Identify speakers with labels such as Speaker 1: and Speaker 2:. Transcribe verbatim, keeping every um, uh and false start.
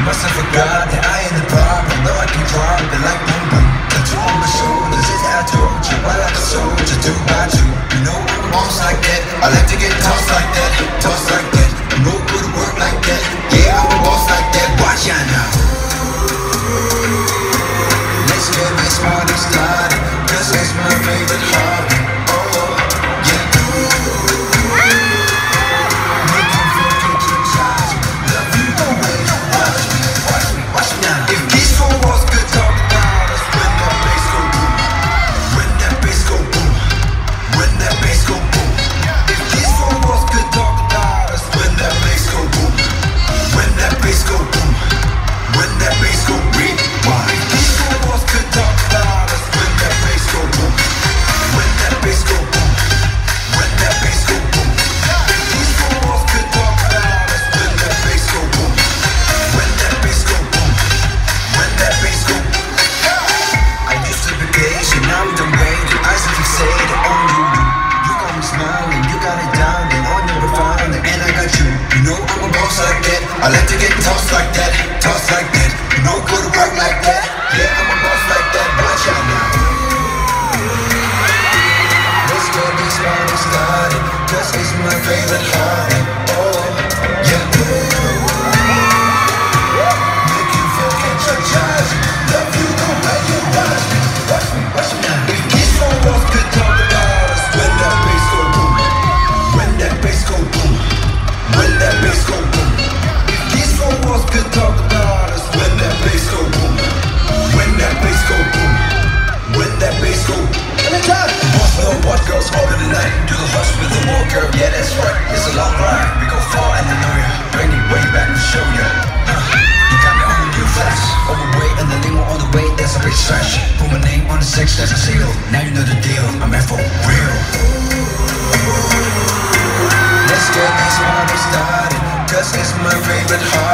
Speaker 1: Must have forgot that I ain't the problem. Know I can drop it like boom boom. Tattoo on my shoulders, it's I told you. I like a soldier, two by two. You know I'm a boss like that. I like to get tossed like that, tossed like that. No good work like that. Yeah, I'm a boss like that. Watch out now. Let's get this party started, cause it's my favorite hobby. Oh, yeah. Make you feel good to charge. Love you the way you watch me, watch me, watch me now. If these four walls could talk about us, when that bass go boom, when that bass go boom, when that bass go boom. If these four walls could talk about us, when that bass go boom, when that bass go boom, when that bass go rewind. These four walls could talk about us, when that bass go boom, when that bass go boom, when that bass go boom. These four walls could talk about us, when that bass go boom, when that bass go boom, when that bass go. I used to be patient, now I'm done waiting. Eyes are fixated on you. You got me smiling, you got it down, and I'll never find it. And I got you. You know I'm a boss like that. I like to get tossed like that, tossed like that. You know go to work like that. Yeah, I'm a boss like that. Watch out now. Let's get this party started, cause it's my favorite hobby. Oh, yeah. Make you feel catch your charge. Love you the way you watch me, watch me, watch me now. If these four walls could talk about us, when that bass go boom, when that bass go boom, when that bass go boom. If these four walls could talk about us, when that bass go boom, when that bass go boom, when that bass go. Anytime. Boss know what goes over the night. Do the hush with the war girl, yeah that's right. It's a long ride, we go far and I know ya. Bring it way back and show ya. Huh. You got me on the new flash, overweight and the limo on the way. That's a big stretch. Put my name on the six, that's a seal. Now you know the deal, I'm at for real. Let's get this party started, cause it's my favorite hobby.